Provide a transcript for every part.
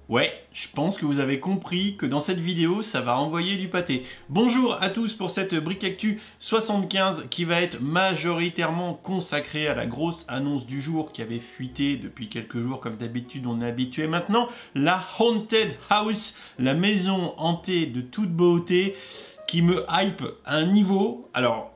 Ouais, je pense que vous avez compris que dans cette vidéo, ça va envoyer du pâté. Bonjour à tous pour cette Brick Actu 75 qui va être majoritairement consacrée à la grosse annonce du jour qui avait fuité depuis quelques jours comme d'habitude on est habitué maintenant. La Haunted House, la maison hantée de toute beauté qui me hype à un niveau... Alors...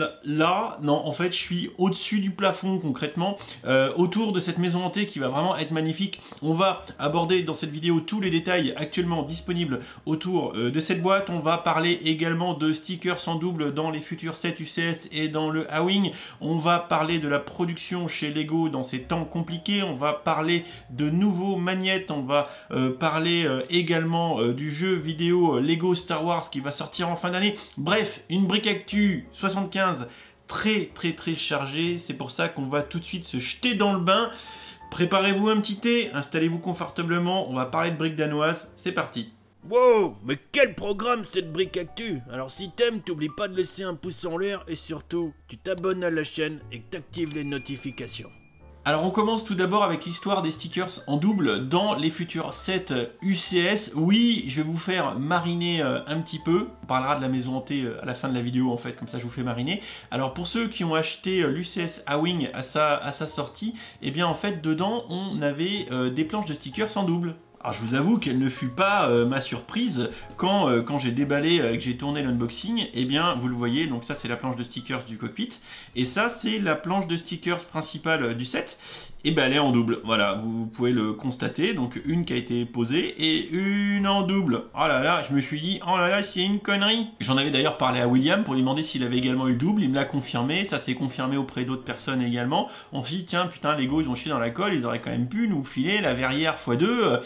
Là, non, en fait, je suis au-dessus du plafond concrètement, autour de cette maison hantée qui va vraiment être magnifique. On va aborder dans cette vidéo tous les détails actuellement disponibles autour de cette boîte. On va parler également de stickers en double dans les futurs sets UCS et dans le A-Wing. On va parler de la production chez Lego dans ces temps compliqués. On va parler de nouveaux magnettes. On va parler également du jeu vidéo Lego Star Wars qui va sortir en fin d'année. Bref, une Brick Actu 75 très chargé, c'est pour ça qu'on va tout de suite se jeter dans le bain. Préparez-vous un petit thé, installez-vous confortablement, on va parler de briques danoises, c'est parti. Wow, mais quel programme cette Brick Actu! Alors si t'aimes, t'oublies pas de laisser un pouce en l'air et surtout, tu t'abonnes à la chaîne et que t'actives les notifications. Alors on commence tout d'abord avec l'histoire des stickers en double dans les futurs sets UCS. Oui, je vais vous faire mariner un petit peu. On parlera de la maison hantée à la fin de la vidéo en fait, comme ça je vous fais mariner. Alors pour ceux qui ont acheté l'UCS A-Wing à sa sortie, eh bien en fait dedans on avait des planches de stickers en double. Alors je vous avoue qu'elle ne fut pas ma surprise quand j'ai déballé, que j'ai tourné l'unboxing. Eh bien vous le voyez, donc ça c'est la planche de stickers du cockpit. Et ça c'est la planche de stickers principale du set. Et ben elle est en double, voilà, vous pouvez le constater. Donc une qui a été posée et une en double. Oh là là, je me suis dit, oh là là, c'est une connerie. J'en avais d'ailleurs parlé à William pour lui demander s'il avait également eu le double. Il me l'a confirmé, ça s'est confirmé auprès d'autres personnes également. On s'est dit, tiens, putain, Lego, ils ont chié dans la colle, ils auraient quand même pu nous filer la verrière x2.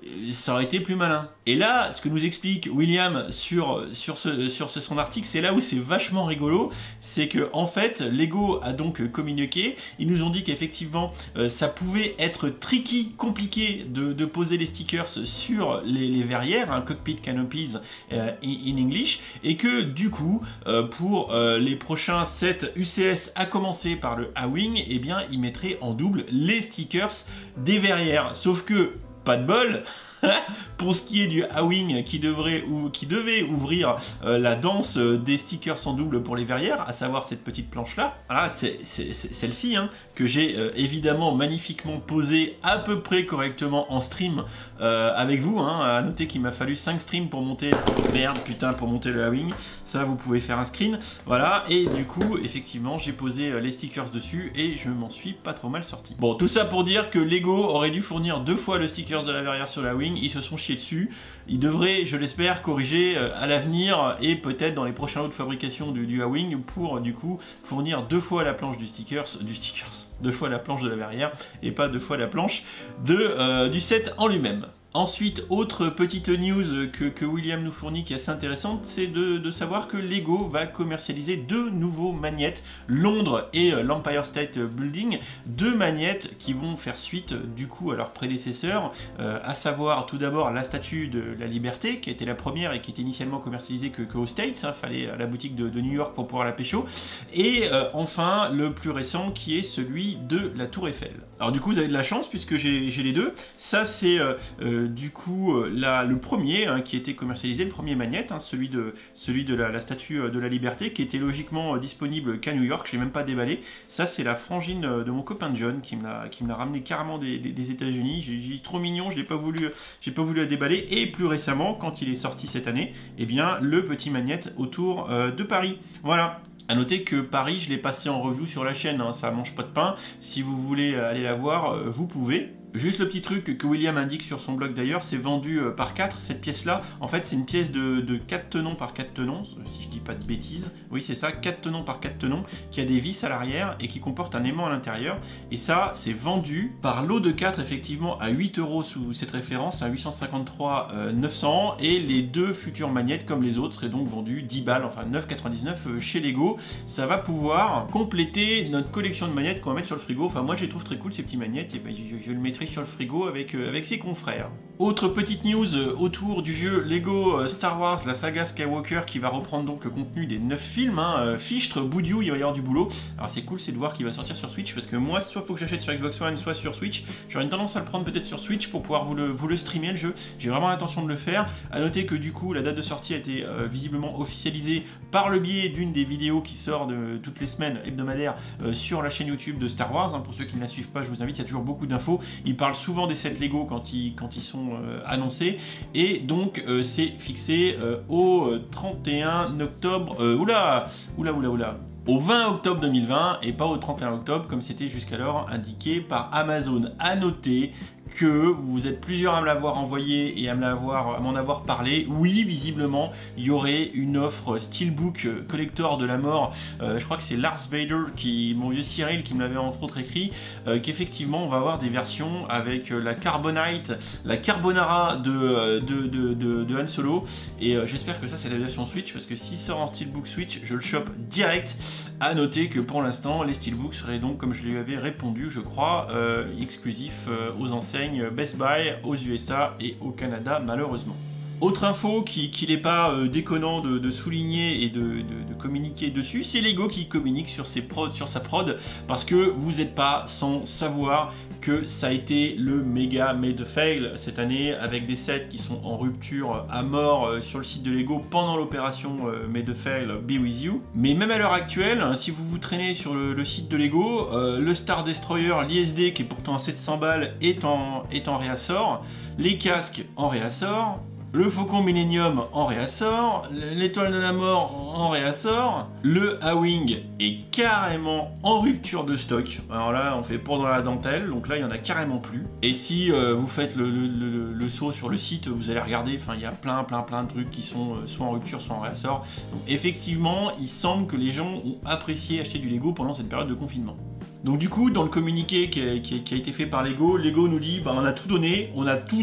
Ça aurait été plus malin. Et là, ce que nous explique William sur son article, c'est là où c'est vachement rigolo, c'est que en fait, Lego a donc communiqué, ils nous ont dit qu'effectivement, ça pouvait être tricky, compliqué de poser les stickers sur les verrières, hein, cockpit canopies in English, et que du coup, pour les prochains sets UCS à commencer par le A-Wing, eh bien, ils mettraient en double les stickers des verrières. Sauf que, pas de bol, pour ce qui est du A-Wing qui devait ouvrir la danse des stickers en double pour les verrières, à savoir cette petite planche là, voilà, c'est celle-ci hein, que j'ai évidemment magnifiquement posée à peu près correctement en stream avec vous, hein, à noter qu'il m'a fallu 5 streams pour monter, pour monter le A-Wing, ça vous pouvez faire un screen, voilà, et du coup effectivement j'ai posé les stickers dessus et je m'en suis pas trop mal sorti. Bon, tout ça pour dire que Lego aurait dû fournir 2 fois le stickers de la verrière sur la Wing. Ils se sont chiés dessus. Ils devraient, je l'espère, corriger à l'avenir et peut-être dans les prochains lots de fabrication du A-Wing pour du coup fournir 2 fois la planche du stickers, 2 fois la planche de la verrière et pas 2 fois la planche du set en lui-même. Ensuite, autre petite news que William nous fournit qui est assez intéressante, c'est de savoir que Lego va commercialiser 2 nouveaux magnettes, Londres et l'Empire State Building, 2 magnettes qui vont faire suite du coup à leurs prédécesseurs, à savoir tout d'abord la Statue de la Liberté qui était la première et qui était initialement commercialisée que aux States, hein, fallait à la boutique de New York pour pouvoir la pécho, et enfin le plus récent qui est celui de la Tour Eiffel. Alors du coup vous avez de la chance puisque j'ai les deux, ça c'est du coup le premier hein, qui était commercialisé, le premier magnette, hein, celui de la Statue de la Liberté qui était logiquement disponible qu'à New York, je l'ai même pas déballé. Ça c'est la frangine de mon copain John qui me l'a ramené carrément des États-Unis. J'ai trop mignon, j'ai pas voulu la déballer. Et plus récemment, quand il est sorti cette année, eh bien le petit magnette autour de Paris. Voilà. A noter que Paris, je l'ai passé en review sur la chaîne, hein, ça mange pas de pain. Si vous voulez aller la voir, vous pouvez. Juste le petit truc que William indique sur son blog d'ailleurs, c'est vendu par 4, cette pièce-là. En fait, c'est une pièce de 4 tenons par 4 tenons, si je dis pas de bêtises. Oui, c'est ça, 4 tenons par 4 tenons, qui a des vis à l'arrière et qui comporte un aimant à l'intérieur. Et ça, c'est vendu par lot de 4, effectivement, à 8 € sous cette référence, à 853 900. Et les 2 futures magnettes, comme les autres, seraient donc vendus 10 balles, enfin 9,99 chez Lego. Ça va pouvoir compléter notre collection de magnettes qu'on va mettre sur le frigo. Enfin, moi, je les trouve très cool, ces petits magnettes, et ben, je le mettrai écrit sur le frigo avec ses confrères. Autre petite news autour du jeu Lego Star Wars, la saga Skywalker, qui va reprendre donc le contenu des 9 films. Fichtre, Boudiou, il va y avoir du boulot. Alors c'est cool, c'est de voir qu'il va sortir sur Switch, parce que moi, soit faut que j'achète sur Xbox One, soit sur Switch. J'aurais une tendance à le prendre peut-être sur Switch pour pouvoir vous le streamer le jeu. J'ai vraiment l'intention de le faire. À noter que du coup, la date de sortie a été visiblement officialisée par le biais d'une des vidéos qui sort de toutes les semaines hebdomadaires sur la chaîne YouTube de Star Wars. Pour ceux qui ne la suivent pas, je vous invite, il y a toujours beaucoup d'infos. Ils parlent souvent des sets Lego quand ils sont annoncés, et donc c'est fixé au 31 octobre, au 20 octobre 2020 et pas au 31 octobre comme c'était jusqu'alors indiqué par Amazon. À noter que vous êtes plusieurs à me l'avoir envoyé et à m'en avoir parlé. Oui, visiblement, il y aurait une offre Steelbook Collector de la mort. Je crois que c'est Lars Vader, mon vieux Cyril, qui me l'avait entre autres écrit, qu'effectivement, on va avoir des versions avec la Carbonite, la Carbonara de Han Solo. Et j'espère que ça, c'est la version Switch, parce que s'il sort en Steelbook Switch, je le chope direct. À noter que pour l'instant, les Steelbooks seraient donc, comme je lui avais répondu, je crois, exclusifs aux enseignes Best Buy aux USA et au Canada, malheureusement. Autre info qui n'est pas déconnant de souligner et de communiquer dessus, c'est Lego qui communique sur sa prod, parce que vous n'êtes pas sans savoir que ça a été le méga made fail cette année, avec des sets qui sont en rupture à mort sur le site de Lego pendant l'opération made fail Be With You. Mais même à l'heure actuelle, hein, si vous vous traînez sur le site de Lego, le Star Destroyer, l'ISD qui est pourtant à 700 balles est en réassort, les casques en réassort, le Faucon Millennium en réassort, l'étoile de la mort en réassort, le A-Wing est carrément en rupture de stock. Alors là, on fait pour dans la dentelle, donc là, il n'y en a carrément plus. Et si vous faites le saut sur le site, vous allez regarder, enfin, il y a plein de trucs qui sont soit en rupture, soit en réassort. Donc effectivement, il semble que les gens ont apprécié acheter du Lego pendant cette période de confinement. Donc du coup, dans le communiqué qui a été fait par Lego, Lego nous dit on a tout donné,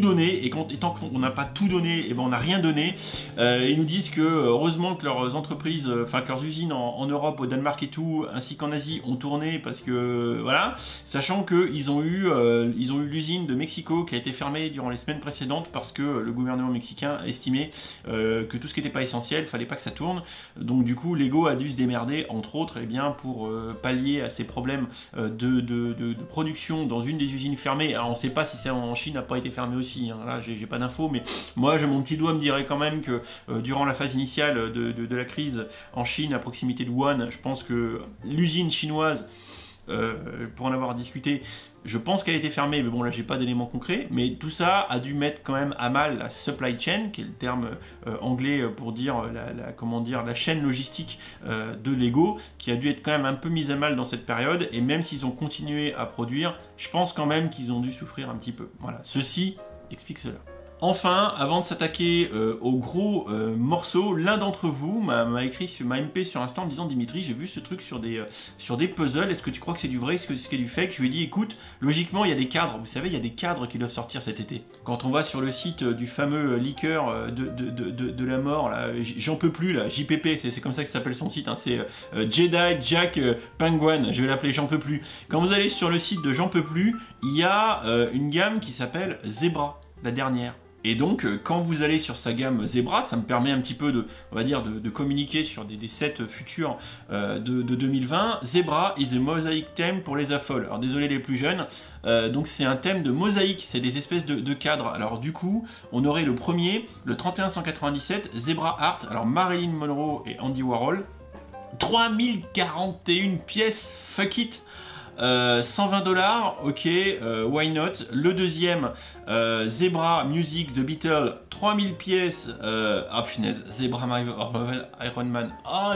et tant qu'on n'a pas tout donné, et on n'a rien donné. Ils nous disent que heureusement que leurs entreprises, que leurs usines en Europe, au Danemark et tout, ainsi qu'en Asie, ont tourné, parce que voilà, sachant qu'ils ont eu l'usine de Mexico qui a été fermée durant les semaines précédentes parce que le gouvernement mexicain a estimé que tout ce qui n'était pas essentiel, fallait pas que ça tourne. Donc du coup, Lego a dû se démerder, entre autres, pour pallier à ces problèmes de production dans une des usines fermées. Alors on ne sait pas si c'est en Chine n'a pas été fermé aussi, hein. Là j'ai pas d'infos, mais moi mon petit doigt me dirait quand même que durant la phase initiale de la crise en Chine, à proximité de Wuhan, je pense que l'usine chinoise, pour en avoir discuté, je pense qu'elle a été fermée, mais bon là j'ai pas d'éléments concrets, mais tout ça a dû mettre quand même à mal la supply chain, qui est le terme anglais pour dire la chaîne logistique de Lego, qui a dû être quand même un peu mise à mal dans cette période, et même s'ils ont continué à produire, je pense quand même qu'ils ont dû souffrir un petit peu. Voilà, ceci explique cela. Enfin, avant de s'attaquer aux gros morceaux, l'un d'entre vous m'a MP sur Insta en me disant « Dimitri, j'ai vu ce truc sur des puzzles, est-ce que tu crois que c'est du vrai, est-ce que c'est du fake ?» Je lui ai dit « Écoute, logiquement, il y a des cadres, vous savez, il y a des cadres qui doivent sortir cet été. » Quand on va sur le site du fameux leaker de la mort, là, j'en peux plus, là, JPP, c'est comme ça que s'appelle son site, hein, c'est Jedi Jack Penguin, je vais l'appeler J'en peux plus. Quand vous allez sur le site de J'en peux plus, il y a une gamme qui s'appelle Zebra, la dernière. Et donc, quand vous allez sur sa gamme Zebra, ça me permet un petit peu de communiquer sur des sets futurs de 2020. Zebra is a mosaic theme pour les affoles. Alors désolé les plus jeunes, donc c'est un thème de mosaïque, c'est des espèces de cadres. Alors du coup, on aurait le premier, le 3197, Zebra Art, alors Marilyn Monroe et Andy Warhol. 3041 pièces, fuck it. 120 $, ok, why not. Le deuxième, Zebra Music The Beatles, 3000 pièces, ah punaise, Zebra Marvel Iron Man,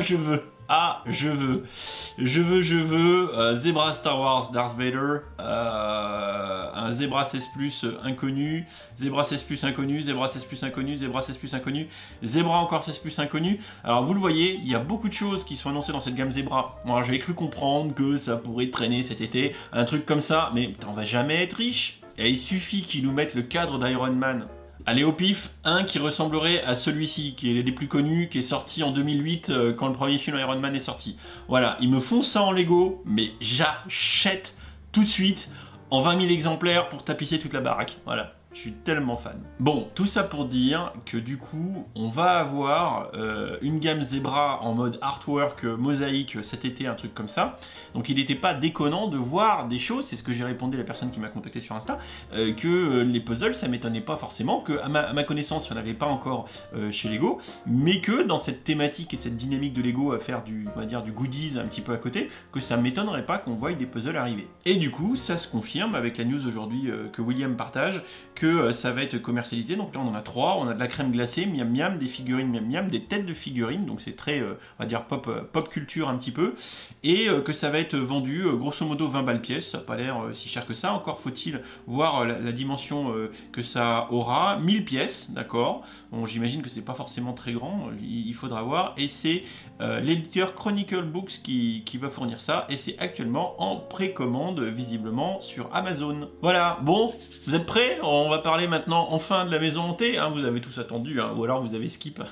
Zebra Star Wars Darth Vader, un Zebra 16 Plus inconnu, Zebra 16 Plus inconnu, Zebra 16 Plus inconnu, Zebra 16 Plus inconnu, Zebra encore 16 Plus inconnu. Alors vous le voyez, il y a beaucoup de choses qui sont annoncées dans cette gamme Zebra. Moi j'avais cru comprendre que ça pourrait traîner cet été, un truc comme ça, mais on va jamais être riche. Et il suffit qu'ils nous mettent le cadre d'Iron Man. Allez au pif, un qui ressemblerait à celui-ci, qui est des plus connus, qui est sorti en 2008 quand le premier film Iron Man est sorti. Voilà, ils me font ça en Lego, mais j'achète tout de suite. en 20 000 exemplaires pour tapisser toute la baraque. Voilà. Je suis tellement fan. Bon, tout ça pour dire que du coup, on va avoir une gamme Zebra en mode artwork, mosaïque cet été, un truc comme ça. Donc il n'était pas déconnant de voir des choses, c'est ce que j'ai répondu à la personne qui m'a contacté sur Insta, que les puzzles, ça m'étonnait pas forcément, que à ma connaissance, il n'y en avait pas encore chez Lego, mais que dans cette thématique et cette dynamique de Lego à faire on va dire, du goodies un petit peu à côté, que ça m'étonnerait pas qu'on voie des puzzles arriver. Et du coup, ça se confirme avec la news aujourd'hui que William partage, que ça va être commercialisé. Donc là on en a 3, on a de la crème glacée, miam miam, des figurines miam miam, des têtes de figurines, donc c'est très, on va dire pop culture un petit peu, et que ça va être vendu grosso modo 20 balles pièce, ça n'a pas l'air si cher que ça, encore faut-il voir la dimension que ça aura, 1000 pièces, d'accord, bon j'imagine que c'est pas forcément très grand, il faudra voir, et c'est l'éditeur Chronicle Books qui va fournir ça, et c'est actuellement en précommande visiblement sur Amazon. Voilà, bon, vous êtes prêts? On va parler maintenant enfin de la maison hantée, hein, vous avez tous attendu, hein, ou alors vous avez skip.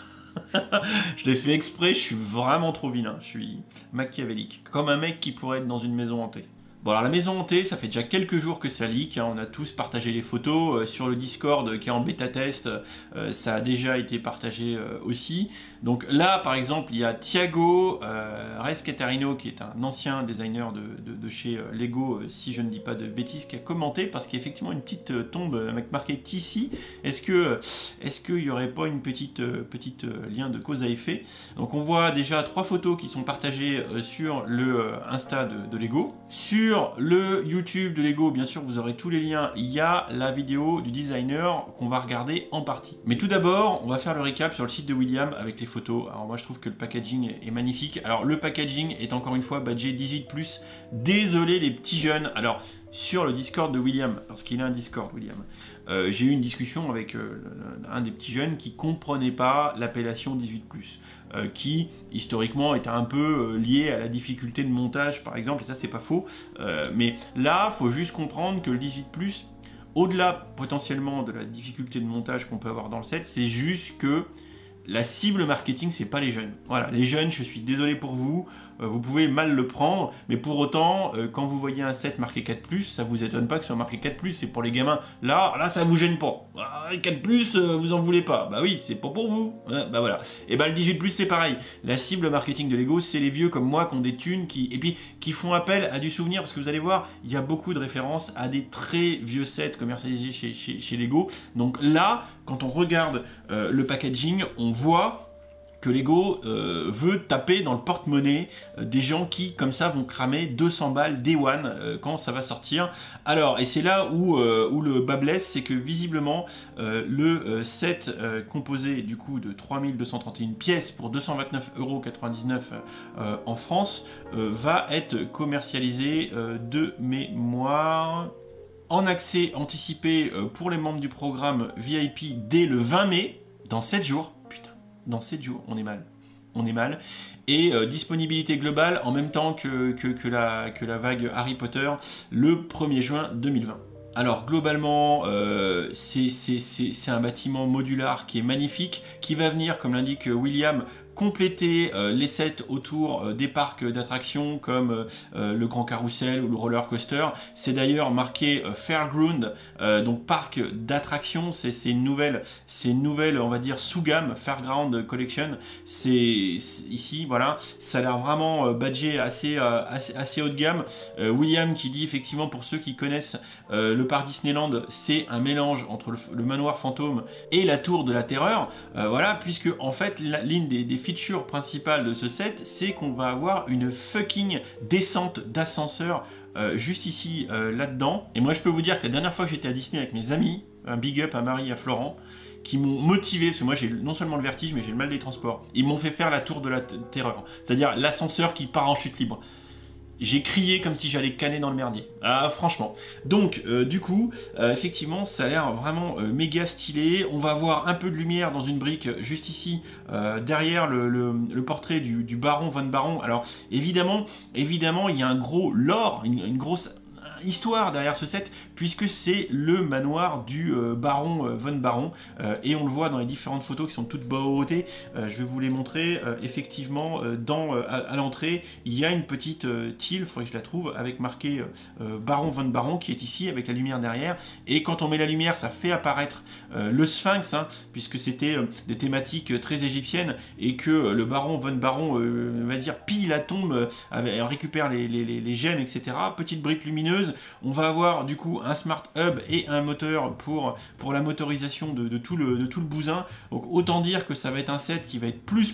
Je l'ai fait exprès, je suis vraiment trop vilain, je suis machiavélique, comme un mec qui pourrait être dans une maison hantée. Bon alors la maison hantée, ça fait déjà quelques jours que ça leak, hein, on a tous partagé les photos sur le Discord qui est en bêta test, ça a déjà été partagé aussi. Donc là par exemple il y a Thiago Rescatarino qui est un ancien designer de chez Lego, si je ne dis pas de bêtises, qui a commenté parce qu'il y a effectivement une petite tombe avec marqué TC. Est-ce qu'il n'y aurait pas une petite lien de cause à effet? Donc on voit déjà 3 photos qui sont partagées sur le Insta de Lego. Sur le YouTube de Lego, bien sûr, vous aurez tous les liens. Il y a la vidéo du designer qu'on va regarder en partie. Mais tout d'abord, on va faire le récap sur le site de William avec les photos. Alors moi, je trouve que le packaging est magnifique. Alors le packaging est encore une fois badgé 18+. Désolé les petits jeunes. Alors sur le Discord de William, parce qu'il a un Discord, William, j'ai eu une discussion avec un des petits jeunes qui comprenait pas l'appellation 18+. Qui historiquement était un peu lié à la difficulté de montage par exemple, et ça c'est pas faux, mais là faut juste comprendre que le 18+, au-delà potentiellement de la difficulté de montage qu'on peut avoir dans le set, c'est juste que la cible marketing c'est pas les jeunes. Voilà, les jeunes, je suis désolé pour vous, vous pouvez mal le prendre, mais pour autant, quand vous voyez un set marqué 4+, ça vous étonne pas que ce soit marqué 4+, c'est pour les gamins. Là ça vous gêne pas. 4+, vous en voulez pas. Bah oui, c'est pas pour vous. Bah voilà. Et bah le 18+, c'est pareil. La cible marketing de Lego, c'est les vieux comme moi qui ont des thunes, qui font appel à du souvenir, parce que vous allez voir, il y a beaucoup de références à des très vieux sets commercialisés chez Lego. Donc là, quand on regarde le packaging, on voit que Lego veut taper dans le porte-monnaie des gens qui, comme ça, vont cramer 200 balles Day One quand ça va sortir. Alors, et c'est là où le bas blesse, c'est que visiblement, le set composé du coup de 3231 pièces pour 229,99 € en France va être commercialisé de mémoire en accès anticipé pour les membres du programme VIP dès le 20 mai, dans 7 jours. Dans 7 jours, on est mal. On est mal. Et disponibilité globale en même temps que la vague Harry Potter le 1er juin 2020. Alors globalement, c'est un bâtiment modular qui est magnifique, qui va venir, comme l'indique William, compléter les sets autour des parcs d'attractions comme le Grand Carrousel ou le Roller Coaster. C'est d'ailleurs marqué Fairground, donc parc d'attractions. C'est une nouvelle, on va dire, sous-gamme, Fairground Collection. C'est ici, voilà. Ça a l'air vraiment badgé assez haut de gamme. William qui dit effectivement, pour ceux qui connaissent le parc Disneyland, c'est un mélange entre le manoir fantôme et la tour de la terreur. Voilà, puisque en fait, l'une des feature principale de ce set, c'est qu'on va avoir une fucking descente d'ascenseur juste ici, là-dedans. Et moi, je peux vous dire que la dernière fois que j'étais à Disney avec mes amis, un big up à Marie et à Florent, qui m'ont motivé, parce que moi j'ai non seulement le vertige, mais j'ai le mal des transports. Ils m'ont fait faire la tour de la terreur, c'est-à-dire l'ascenseur qui part en chute libre. J'ai crié comme si j'allais canner dans le merdier. Ah, franchement. Donc, du coup, effectivement, ça a l'air vraiment méga stylé. On va avoir un peu de lumière dans une brique juste ici, derrière le portrait du baron Von Baron. Alors, évidemment, il y a un gros lore, histoire derrière ce set, puisque c'est le manoir du baron Von Baron, et on le voit dans les différentes photos qui sont toutes beauté. Je vais vous les montrer. Effectivement, à l'entrée, il y a une petite tile, il faudrait que je la trouve, avec marqué Baron Von Baron, qui est ici, avec la lumière derrière, et quand on met la lumière, ça fait apparaître le sphinx, hein, puisque c'était des thématiques très égyptiennes, et que le baron Von Baron, va dire, pille la tombe, récupère les gemmes, etc. Petite brique lumineuse. On va avoir du coup un smart hub et un moteur pour la motorisation de tout le bousin. Donc autant dire que ça va être un set qui va être plus.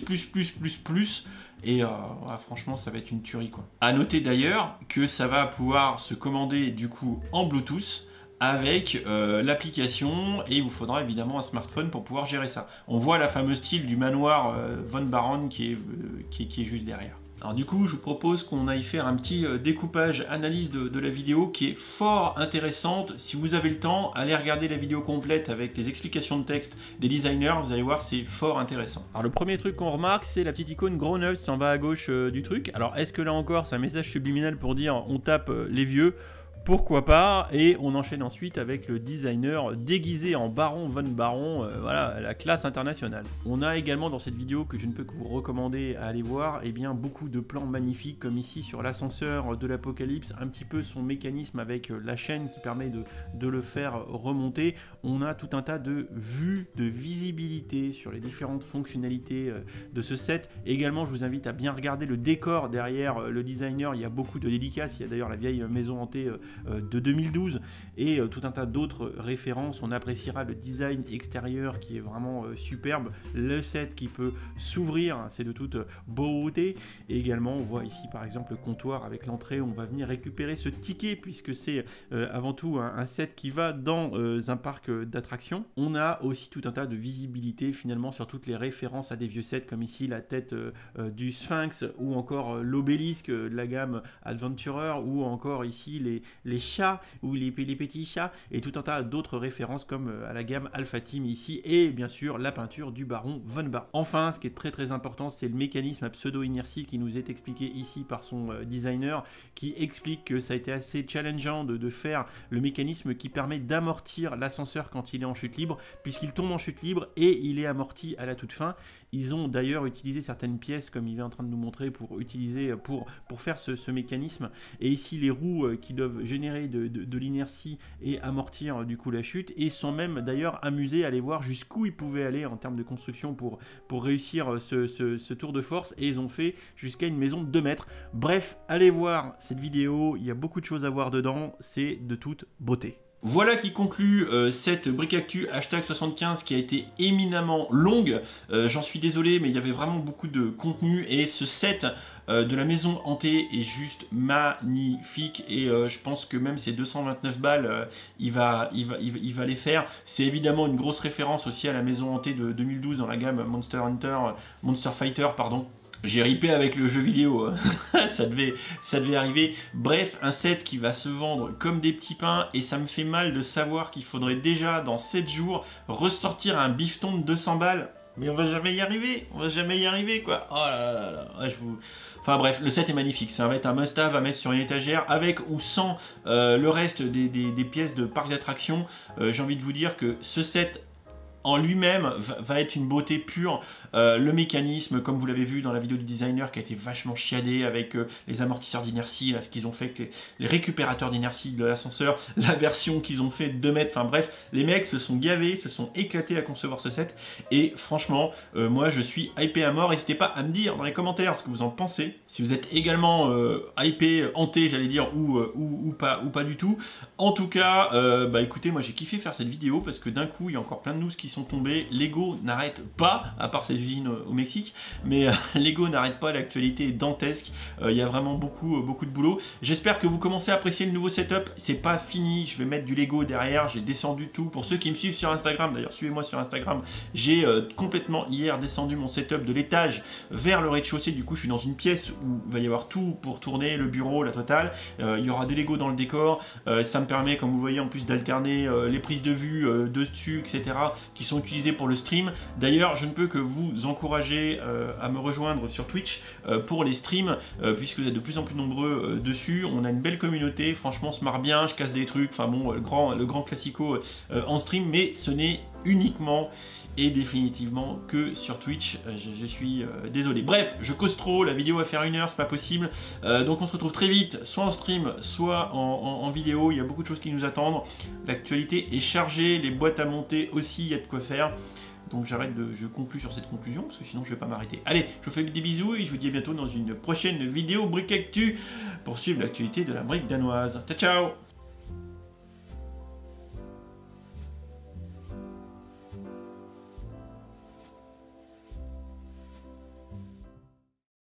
Et franchement, ça va être une tuerie, quoi. À noter d'ailleurs que ça va pouvoir se commander du coup en Bluetooth avec l'application, et il vous faudra évidemment un smartphone pour pouvoir gérer ça. On voit la fameuse style du manoir Von Baron qui est juste derrière. Alors du coup, je vous propose qu'on aille faire un petit découpage, analyse de la vidéo qui est fort intéressante. Si vous avez le temps, allez regarder la vidéo complète avec les explications de texte des designers, vous allez voir, c'est fort intéressant. Alors le premier truc qu'on remarque, c'est la petite icône Grown Ups en bas à gauche du truc. Alors est-ce que là encore, c'est un message subliminal pour dire on tape les vieux ? Pourquoi pas? Et on enchaîne ensuite avec le designer déguisé en Baron Von Baron, voilà, la classe internationale. On a également dans cette vidéo, que je ne peux que vous recommander à aller voir, eh bien, beaucoup de plans magnifiques, comme ici sur l'ascenseur de l'Apocalypse, un petit peu son mécanisme avec la chaîne qui permet de le faire remonter. On a tout un tas de vues, de visibilité sur les différentes fonctionnalités de ce set. Également, je vous invite à bien regarder le décor derrière le designer. Il y a beaucoup de dédicaces, il y a d'ailleurs la vieille maison hantée de 2012 et tout un tas d'autres références. On appréciera le design extérieur qui est vraiment superbe, le set qui peut s'ouvrir, c'est de toute beauté, et également on voit ici par exemple le comptoir avec l'entrée où on va venir récupérer ce ticket, puisque c'est avant tout un set qui va dans un parc d'attractions. On a aussi tout un tas de visibilité finalement sur toutes les références à des vieux sets, comme ici la tête du Sphinx, ou encore l'obélisque de la gamme Adventurer, ou encore ici les chats, ou les petits chats, et tout un tas d'autres références comme à la gamme Alpha Team ici, et bien sûr la peinture du baron Von Baron. Enfin, ce qui est très important, c'est le mécanisme à pseudo-inertie qui nous est expliqué ici par son designer, qui explique que ça a été assez challengeant de faire le mécanisme qui permet d'amortir l'ascenseur quand il est en chute libre, puisqu'il tombe en chute libre et il est amorti à la toute fin. Ils ont d'ailleurs utilisé certaines pièces, comme il est en train de nous montrer, pour faire ce mécanisme, et ici les roues qui doivent générer de l'inertie et amortir du coup la chute, et sont même d'ailleurs amusés à aller voir jusqu'où ils pouvaient aller en termes de construction pour réussir ce tour de force, et ils ont fait jusqu'à une maison de 2 mètres. Bref, allez voir cette vidéo, il y a beaucoup de choses à voir dedans, c'est de toute beauté. Voilà qui conclut cette Brick Actu #75 qui a été éminemment longue. J'en suis désolé, mais il y avait vraiment beaucoup de contenu, et ce set de la maison hantée est juste magnifique, et je pense que même ces 229 balles, il va les faire. C'est évidemment une grosse référence aussi à la maison hantée de 2012 dans la gamme Monster Fighter, pardon. J'ai ripé avec le jeu vidéo, ça devait arriver. Bref, un set qui va se vendre comme des petits pains, et ça me fait mal de savoir qu'il faudrait déjà dans 7 jours ressortir un bifton de 200 balles. Mais on va jamais y arriver, quoi. Oh là là là, Enfin bref, le set est magnifique, ça va être un must-have à mettre sur une étagère, avec ou sans le reste des pièces de parc d'attractions. J'ai envie de vous dire que ce set en lui-même va être une beauté pure. Le mécanisme, comme vous l'avez vu dans la vidéo du designer, qui a été vachement chiadé avec les amortisseurs d'inertie, ce qu'ils ont fait avec les récupérateurs d'inertie de l'ascenseur, la version qu'ils ont fait de 2 mètres, enfin bref, les mecs se sont gavés, se sont éclatés à concevoir ce set, et franchement, moi je suis hypé à mort. N'hésitez pas à me dire dans les commentaires ce que vous en pensez, si vous êtes également hypé, hanté j'allais dire, ou pas du tout. En tout cas, bah écoutez, moi j'ai kiffé faire cette vidéo, parce que d'un coup il y a encore plein de news qui sont tombées. Lego n'arrête pas, à part ses usines au Mexique, mais Lego n'arrête pas, l'actualité est dantesque. Il y a vraiment beaucoup de boulot. J'espère que vous commencez à apprécier le nouveau setup. C'est pas fini, je vais mettre du Lego derrière, j'ai descendu tout. Pour ceux qui me suivent sur Instagram, d'ailleurs suivez-moi sur Instagram, j'ai complètement hier descendu mon setup de l'étage vers le rez-de-chaussée. Du coup je suis dans une pièce où il va y avoir tout pour tourner, le bureau, la totale. Il y aura des Lego dans le décor, ça me permet, comme vous voyez, en plus d'alterner les prises de vue dessus, etc., qui sont utilisés pour le stream. D'ailleurs, je ne peux que vous encourager à me rejoindre sur Twitch pour les streams, puisque vous êtes de plus en plus nombreux dessus. On a une belle communauté, franchement, on se marre bien, je casse des trucs, enfin bon, le grand classico en stream, mais ce n'est uniquement et définitivement que sur Twitch. Je suis désolé. Bref, je cause trop, la vidéo va faire 1 heure, c'est pas possible. Donc on se retrouve très vite, soit en stream, soit en vidéo. Il y a beaucoup de choses qui nous attendent. L'actualité est chargée, les boîtes à monter aussi, il y a de quoi faire. Donc je conclue sur cette conclusion, parce que sinon je vais pas m'arrêter. Allez, je vous fais des bisous et je vous dis à bientôt dans une prochaine vidéo Brick Actu pour suivre l'actualité de la brique danoise. Ciao ciao.